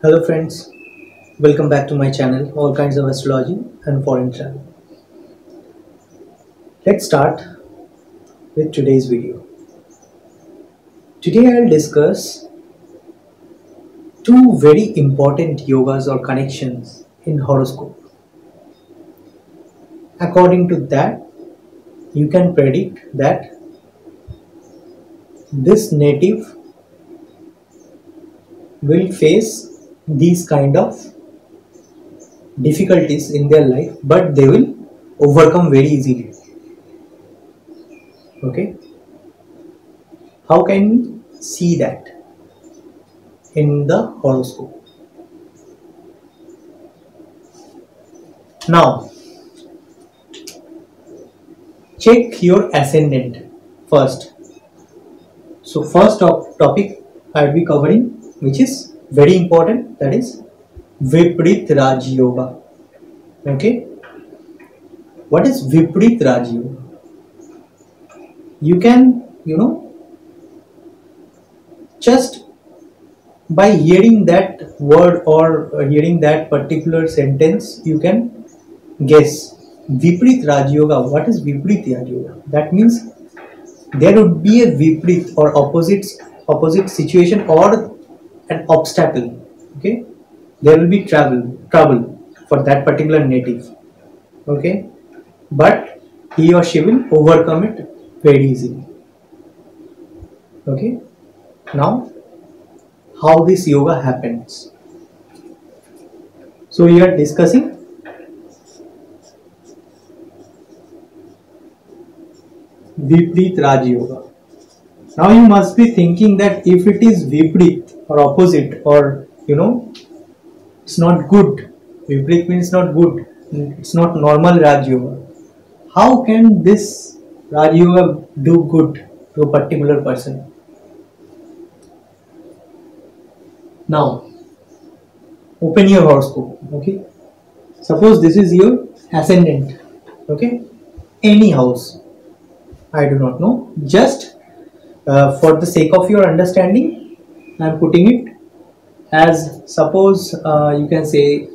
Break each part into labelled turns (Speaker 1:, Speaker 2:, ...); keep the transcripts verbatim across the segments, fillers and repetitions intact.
Speaker 1: Hello friends, welcome back to my channel, All Kinds of Astrology and Foreign Travel. Let's start with today's video. Today I'll discuss two very important yogas or connections in horoscope. According to that, you can predict that this native will face these kind of difficulties in their life, but they will overcome very easily. Okay, how can we see that in the horoscope? Now check your ascendant first. So first top topic I will be covering, which is very important, that is Viprit Raj Yoga. Okay, what is Viprit Raj Yoga? You can, you know, just by hearing that word or hearing that particular sentence, you can guess Viprit Raj Yoga. What is Viprit Raj Yoga? That means there would be a Viprit or opposite opposite situation or an obstacle. Okay, there will be travel trouble for that particular native. Okay, but he or she will overcome it very easily. Okay, now how this yoga happens. So we are discussing Viprit Raj Yoga. Now you must be thinking that if it is Viprit or opposite, or you know, it's not good. Viprit means not good. It's not normal Raj Yoga. How can this Raj Yoga do good to a particular person? Now open your horoscope. Okay, suppose this is your ascendant. Okay, any house, I do not know, just uh, for the sake of your understanding I am putting it as, suppose uh, you can say,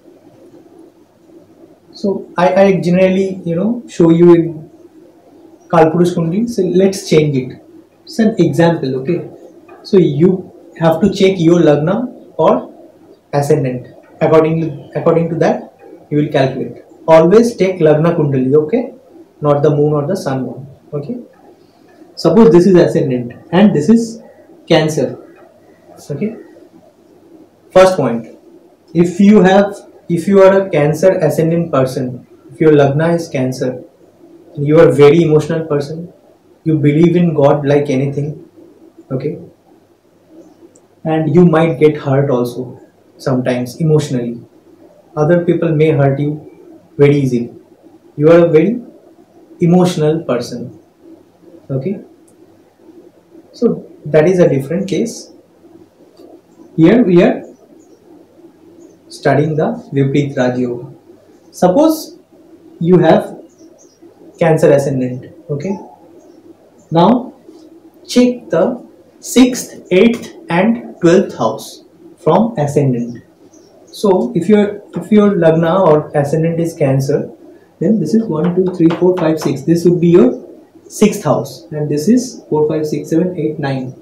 Speaker 1: so I, I generally you know show you in Kalpurush Kundi, so let's change it. It's an example. Okay, so you have to check your Lagna or ascendant. According, according to that you will calculate. Always take Lagna Kundali, okay, not the moon or the sun one. Okay, suppose this is ascendant and this is Cancer. Okay, first point, if you have if you are a Cancer ascendant person, if your Lagna is Cancer, you are a very emotional person, you believe in God like anything. Okay, and you might get hurt also sometimes emotionally. Other people may hurt you very easily. You are a very emotional person. Okay, so that is a different case. Here we are studying the Viprit Raj Yoga. Suppose you have Cancer ascendant. Okay, now check the sixth, eighth and twelfth house from ascendant. So if your if your Lagna or ascendant is Cancer, then this is one, two, three, four, five, six. This would be your sixth house, and this is four, five, six, seven, eight, nine.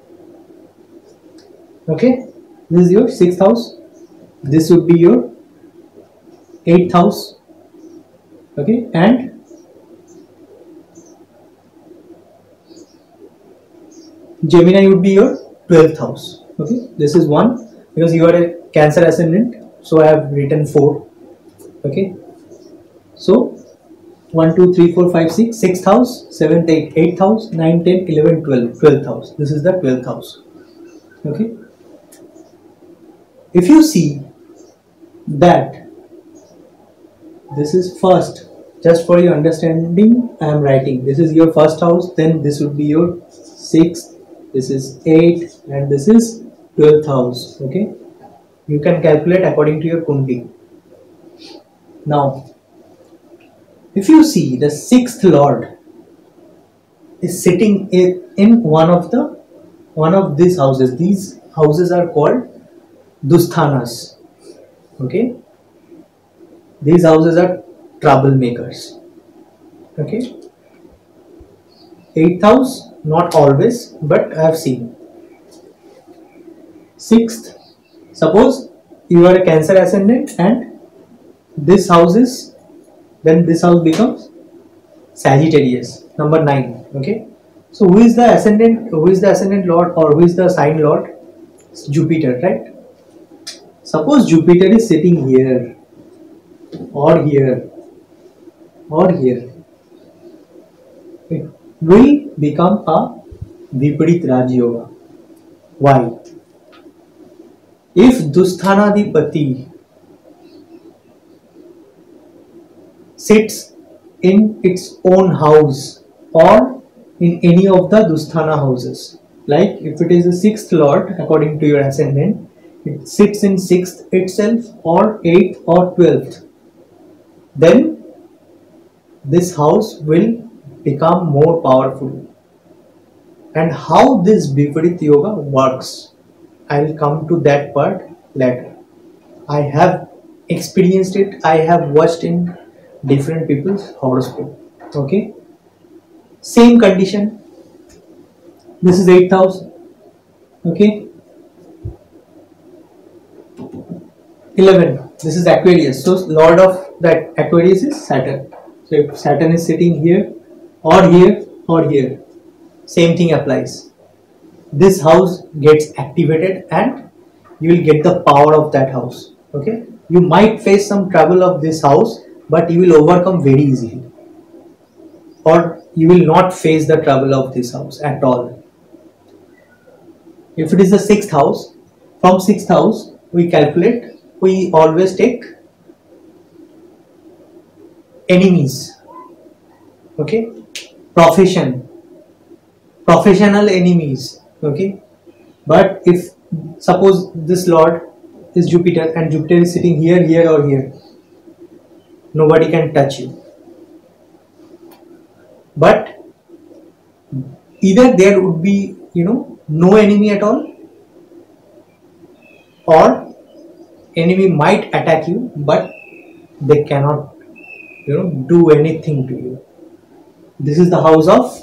Speaker 1: Okay, this is your sixth house. This would be your eighth house. Okay, and Gemini would be your twelfth house. Okay, this is one, because you are a Cancer ascendant, so I have written four. Okay, so one, two, three, four, five, six, sixth house, seventh, eighth, eighth house, nine, ten, eleven, twelve, twelfth house. This is the twelfth house. Okay, if you see that this is first, just for your understanding I am writing, this is your first house, then this would be your sixth, this is eighth, and this is twelfth house. Okay, you can calculate according to your Kundi. Now if you see, the sixth lord is sitting in, in one of the one of these houses. These houses are called Dusthanas. Okay, these houses are troublemakers. Okay, eighth house, not always, but I have seen. Sixth, suppose you are a Cancer ascendant and this house is, then this house becomes Sagittarius, number nine. Okay, so who is the ascendant? Who is the ascendant lord, or who is the sign lord? It's Jupiter, right? Suppose Jupiter is sitting here, or here, or here, it will become a Viparit Raj Yoga. Why? If Dusthanadipati sits in its own house or in any of the Dusthana houses, like if it is a sixth lord according to your ascendant, it sits in sixth itself or eighth or twelfth, then this house will become more powerful. And how this Viparit Yoga works, I will come to that part later. I have experienced it, I have watched in different people's horoscope. Okay, same condition. This is eighth house. Okay, eleven. This is Aquarius. So lord of that Aquarius is Saturn. So if Saturn is sitting here or here or here, same thing applies. This house gets activated and you will get the power of that house. Okay, you might face some trouble of this house, but you will overcome very easily, or you will not face the trouble of this house at all. If it is the sixth house, from sixth house we calculate, we always take enemies. Okay, profession, professional enemies. Okay, but if suppose this lord is Jupiter and Jupiter is sitting here, here or here, nobody can touch you. But either there would be, you know, no enemy at all, or enemy might attack you, but they cannot, you know, do anything to you. This is the house of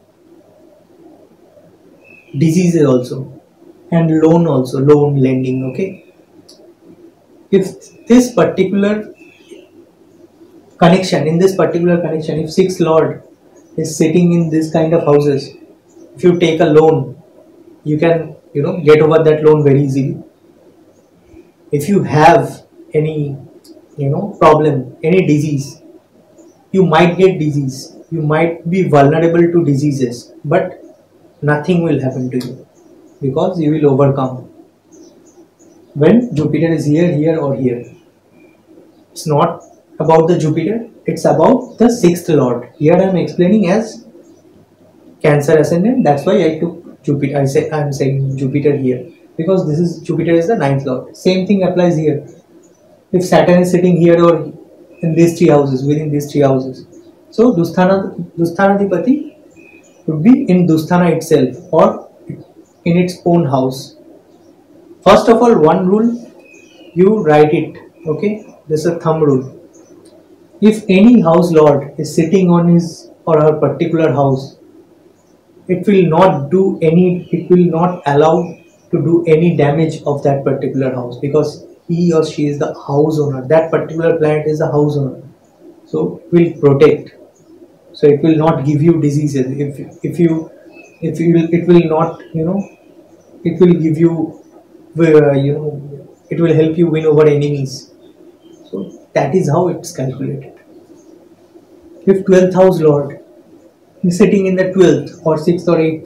Speaker 1: diseases also, and loan also, loan lending. Okay, if this particular connection, in this particular connection, if sixth lord is sitting in this kind of houses, if you take a loan, you can, you know, get over that loan very easily. If you have any, you know, problem, any disease, you might get disease, you might be vulnerable to diseases, but nothing will happen to you because you will overcome. When Jupiter is here, here or here, it's not about the Jupiter, it's about the sixth lord. Here I am explaining as Cancer ascendant, that's why I took Jupiter. I say I am saying Jupiter here because this is Jupiter is the ninth lord. Same thing applies here. If Saturn is sitting here or in these three houses, within these three houses, so Dusthana Dusthanadipati would be in Dusthana itself or in its own house. First of all, one rule, you write it. Okay, this is a thumb rule. If any house lord is sitting on his or her particular house, it will not do any, it will not allow to do any damage of that particular house because he or she is the house owner. That particular planet is the house owner, so it will protect. So it will not give you diseases. If if you if you it will not, you know, it will give you, uh, you know, it will help you win over enemies. So that is how it's calculated. If twelfth house lord is sitting in the twelfth or sixth or eighth,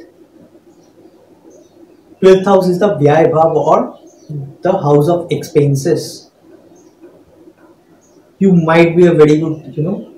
Speaker 1: twelfth house is the Vyaya Bhav or the house of expenses. You might be a very good, you know,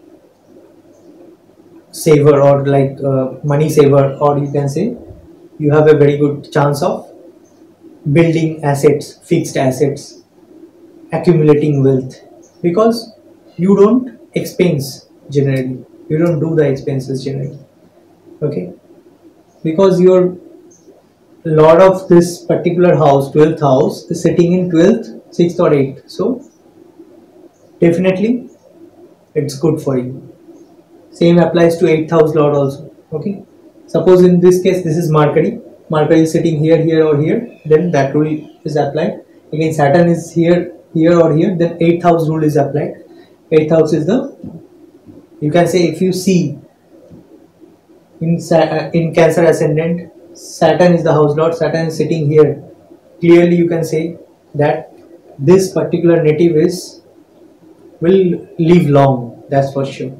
Speaker 1: saver or like uh, money saver, or you can say you have a very good chance of building assets, fixed assets, accumulating wealth, because you don't expense generally, you don't do the expenses generally. Okay, because your Lord of this particular house, twelfth house, is sitting in twelfth, sixth or eighth. So definitely it's good for you. Same applies to eighth house Lord also. Okay. Suppose in this case this is Mercury. Mercury is sitting here, here or here. Then that rule is applied. Again Saturn is here, here or here. Then eighth house rule is applied. eighth house is the, you can say, if you see in, in Cancer ascendant, Saturn is the house lord, Saturn is sitting here. Clearly you can say that this particular native is will live long, that's for sure.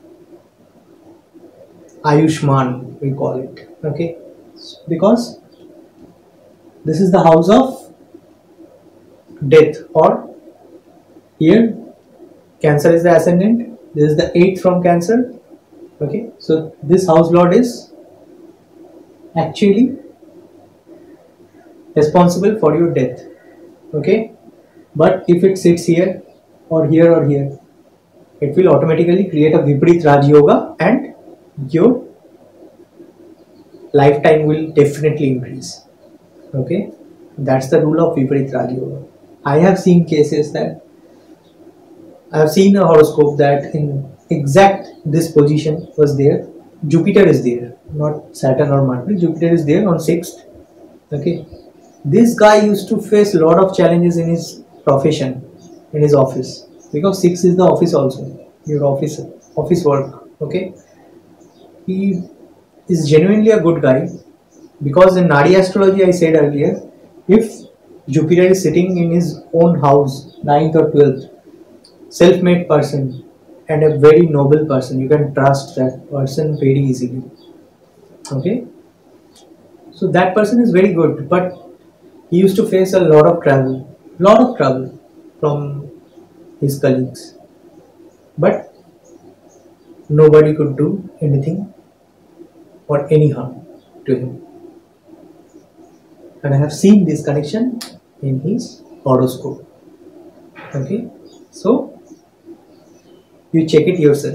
Speaker 1: Ayushman we call it, okay, because this is the house of death, or here Cancer is the ascendant, this is the eighth from Cancer, okay, so this house lord is actually responsible for your death, okay, but if it sits here or here or here, it will automatically create a Viparit Raj Yoga and your lifetime will definitely increase, okay, that's the rule of Viparit Raj Yoga. I have seen cases that I have seen a horoscope that in exact this position was there, Jupiter is there, not Saturn or Mercury, Jupiter is there on sixth, okay. This guy used to face a lot of challenges in his profession, in his office, because six is the office also, your office, office work, okay. He is genuinely a good guy, because in Nadi astrology I said earlier, if Jupiter is sitting in his own house, ninth or twelfth, self-made person and a very noble person, you can trust that person very easily, okay. So that person is very good, but he used to face a lot of trouble, lot of trouble from his colleagues, but nobody could do anything or any harm to him. And I have seen this connection in his horoscope, okay. So you check it yourself.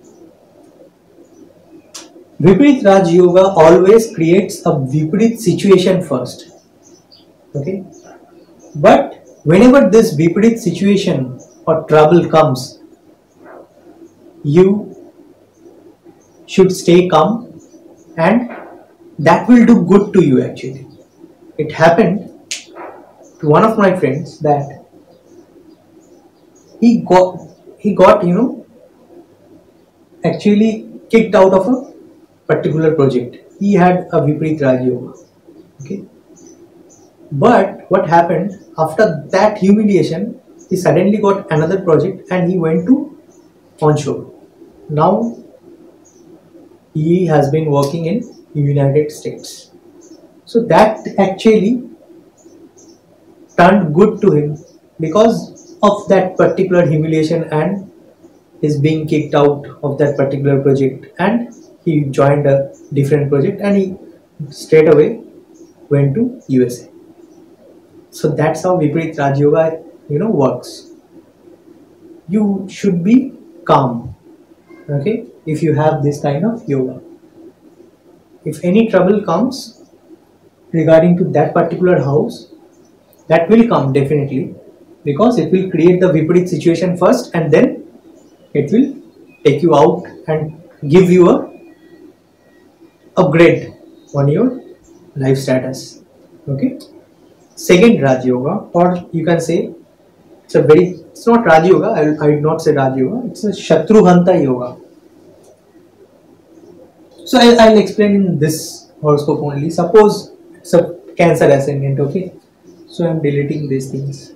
Speaker 1: Viparit Raj Yoga always creates a Viparit situation first, okay, but whenever this Viparit situation or trouble comes, you should stay calm, and that will do good to you actually. It happened to one of my friends that he got he got you know actually kicked out of a particular project. He had a Viparit Raj Yoga, okay, but what happened after that humiliation, he suddenly got another project and he went to onshore. Now he has been working in United States. So that actually turned good to him because of that particular humiliation and his being kicked out of that particular project, and he joined a different project and he straight away went to U S A. So that's how Viparit Raj Yoga you know works. You should be calm, okay, if you have this kind of yoga. If any trouble comes regarding to that particular house, that will come definitely, because it will create the Viparit situation first and then it will take you out and give you a upgrade on your life status, okay. Second Raj Yoga, or you can say it's a very, it's not Raj Yoga, I will, I will not say Raj Yoga, it's a Shatrughanta Yoga. So I, I'll explain in this horoscope only. Suppose it's a Cancer ascendant, okay. So I'm deleting these things.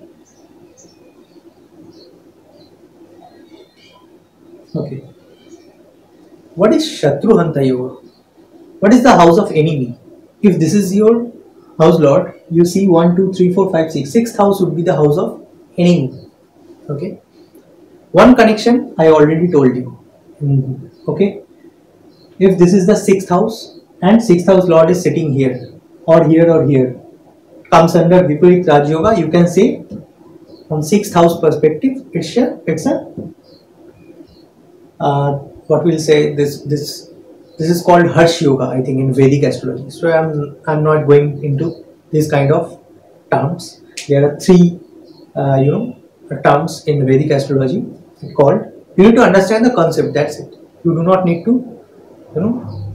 Speaker 1: Okay. What is Shatrughanta Yoga? What is the house of enemy? If this is your house lord, you see one, two, three, four, five, six. Sixth house would be the house of enemy. Okay. One connection I already told you. Mm-hmm. Okay. If this is the sixth house and sixth house lord is sitting here or here or here, comes under Viparit Raj Yoga, you can say from sixth house perspective, it's a, it's a uh, what we'll say this this This is called Harsh Yoga, I think, in Vedic astrology. So I'm I'm not going into this kind of terms. There are three, uh, you know, terms in Vedic astrology called. You need to understand the concept. That's it. You do not need to, you know,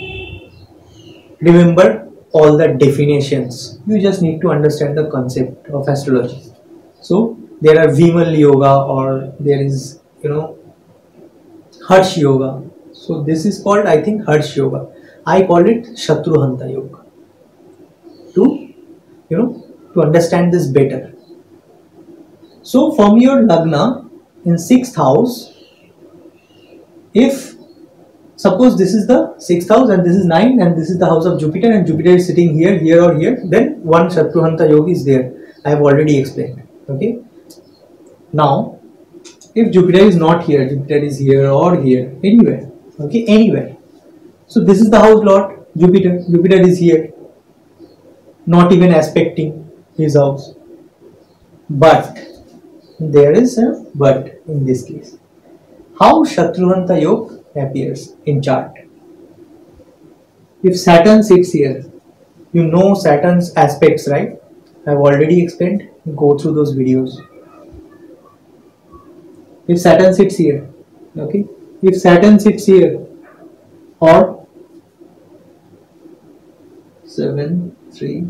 Speaker 1: remember all the definitions. You just need to understand the concept of astrology. So there are Vimal Yoga, or there is, you know, Harsh Yoga. So this is called, I think, Harsh Yoga. I call it Shatruhanta Yoga. To, you know, to understand this better. So from your Lagna in sixth house, if suppose this is the sixth house and this is nine and this is the house of Jupiter and Jupiter is sitting here, here or here, then one Shatruhanta Yoga is there. I have already explained. Okay. Now, if Jupiter is not here, Jupiter is here or here, anywhere. Okay, anywhere. So this is the house lord, Jupiter. Jupiter is here, not even aspecting his house. But there is a but in this case. How Shatruhanta Yoga appears in chart? If Saturn sits here, you know Saturn's aspects, right? I have already explained. Go through those videos. If Saturn sits here, okay? If Saturn sits here, or seven, three,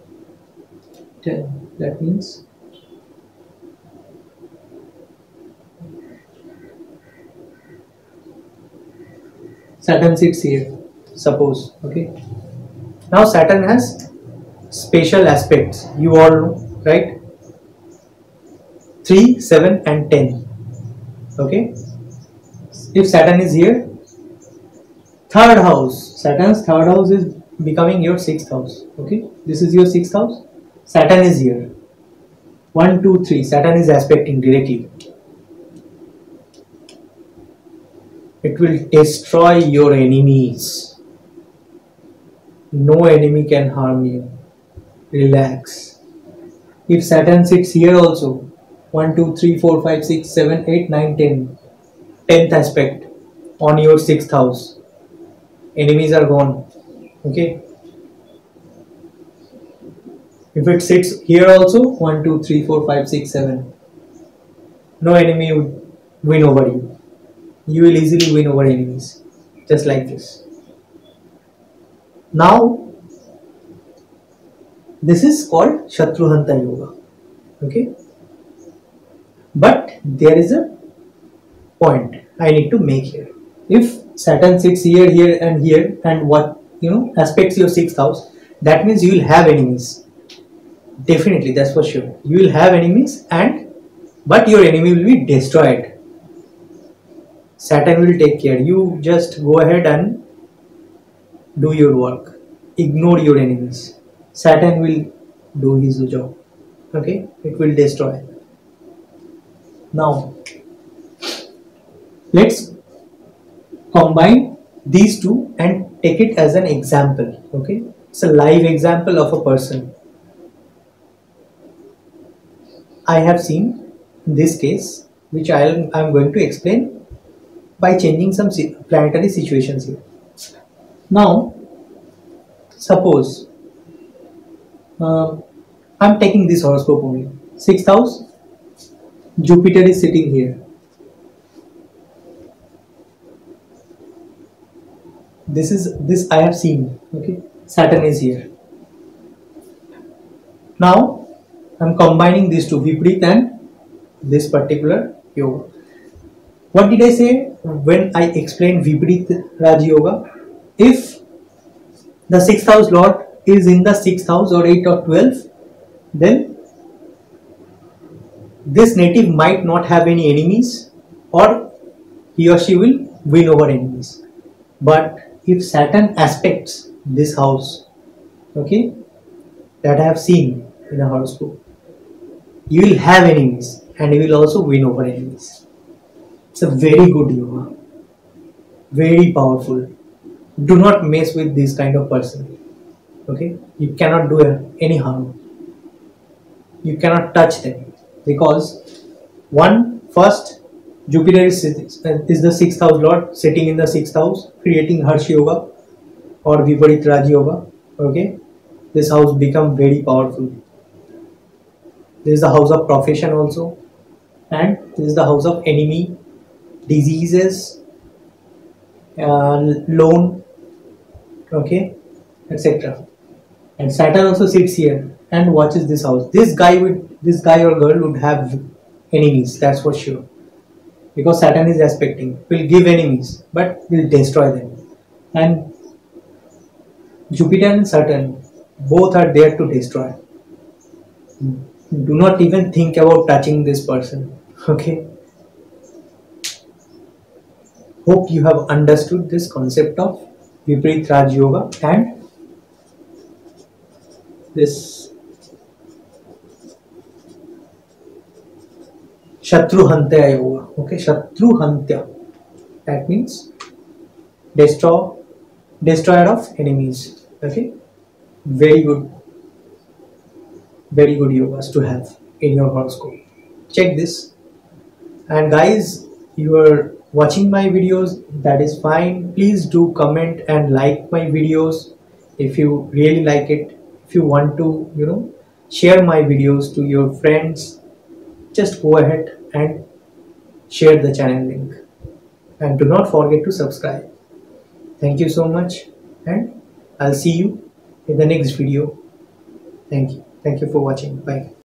Speaker 1: ten, that means Saturn sits here, suppose, okay? Now Saturn has special aspects, you all know, right? three, seven and ten, okay? If Saturn is here, third house, Saturn's third house is becoming your sixth house, okay? This is your sixth house, Saturn is here, one, two, three, Saturn is aspecting directly. It will destroy your enemies. No enemy can harm you. Relax. If Saturn sits here also, one, two, three, four, five, six, seven, eight, nine, ten, tenth aspect on your sixth house, enemies are gone. Okay. If it sits here also, one, two, three, four, five, six, seven, no enemy would win over you. You will easily win over enemies, just like this. Now, this is called Shatruhanta Yoga. Okay. But there is a point I need to make here. If Saturn sits here, here and here and what, you know, aspects your sixth house, that means you will have enemies. Definitely, that's for sure. You will have enemies, and but your enemy will be destroyed. Saturn will take care. You just go ahead and do your work. Ignore your enemies. Saturn will do his job. Okay? It will destroy. Now, let's combine these two and take it as an example. Okay? It's a live example of a person. I have seen this case, which I am going to explain by changing some planetary situations here. Now, suppose uh, I am taking this horoscope only. Sixth house, Jupiter is sitting here. This is this I have seen. Okay, Saturn is here. Now I am combining these two, Viprit and this particular yoga. What did I say when I explained Viprit Raj Yoga? If the sixth house lord is in the sixth house or eight or twelve, then this native might not have any enemies, or he or she will win over enemies. But if Saturn aspects this house, okay, that I have seen in a horoscope, you will have enemies and you will also win over enemies. It's a very good yoga, very powerful. Do not mess with this kind of person. Okay, you cannot do any harm. You cannot touch them, because one, first, Jupiter is is the sixth house lord, sitting in the sixth house, creating Harsh Yoga or Viparit Raj Yoga. Okay, this house become very powerful. This is the house of profession also, and this is the house of enemy, diseases, uh, loan, okay, etc. And Saturn also sits here and watches this house. This guy would, this guy or girl would have enemies, that's for sure, because Saturn is aspecting, will give enemies but will destroy them. And Jupiter and Saturn both are there to destroy. Do not even think about touching this person. Okay, hope you have understood this concept of Viparit Raj Yoga and this Shatruhantya Yoga. Okay, Shatruhantya, that means destroy, destroyer of enemies. Okay, very good, very good yogas to have in your horoscope. Check this. And guys, you are watching my videos, that is fine. Please do comment and like my videos if you really like it. If you want to, you know, share my videos to your friends, just go ahead and share the channel link. And do not forget to subscribe. Thank you so much, and I'll see you in the next video. Thank you. Thank you for watching. Bye.